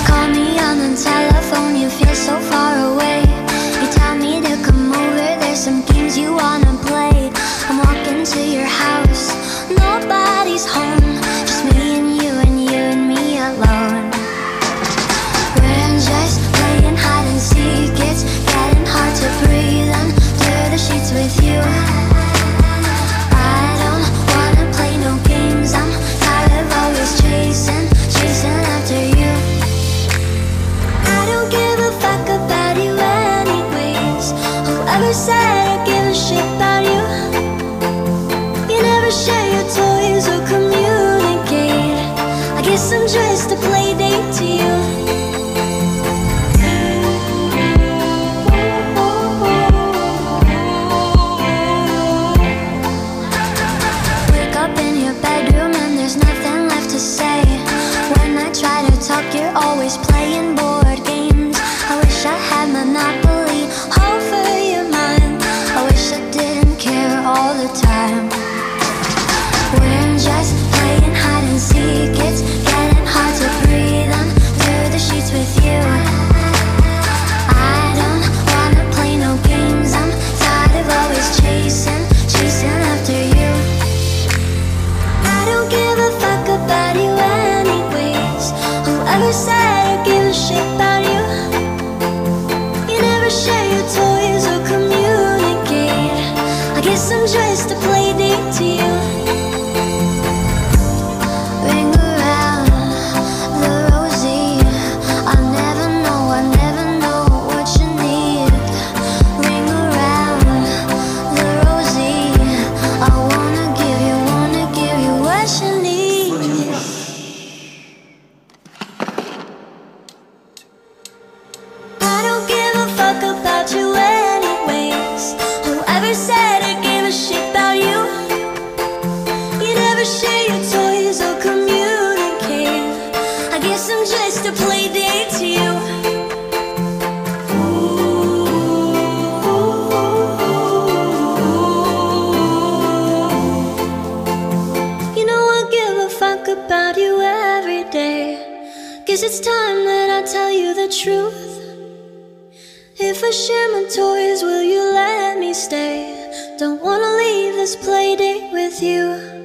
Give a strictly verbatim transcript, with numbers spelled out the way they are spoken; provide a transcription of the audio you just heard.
call me on the telephone, you feel so far away. You tell me to come over, there's some games you wanna play. I'm walking to your house, nobody's home, just me and you and you and me alone. We're just playing hide and seek, it's getting hard to breathe under the sheets with you. I don't wanna play no games, I'm tired of always chasing, chasing after you. I don't give a fuck about you anyways. Whoever said I give a shit about you? You never share your toys or communicate. I guess I'm just a play date to you. Wake up in your bedroom and there's nothing left to say. When I try to talk, you're always playing board games. I wish I had Monopoly over your mind. I wish I didn't care all the time. We're just playing hide and seek, it's getting hard to breathe under the sheets with you. I don't wanna play no games, I'm tired of always chasing, chasing after you. I don't give a fuck about you anyways. Whoever said I give a shit about you? You never share your toys or communicate. I guess I'm just a play date to you. Ring around the rosy, I never know, I never know what you need. Ring around the rosy, I wanna give you, wanna give you what you need. I don't give a fuck about you anyways. Whoever said I gave a shit about you? You never share your toys or communicate. I guess I'm just a play date to you. You know I give a fuck about you every day. Guess it's time that I tell you the truth. If I share my toys, will you let me stay? Don't wanna leave this play date with you.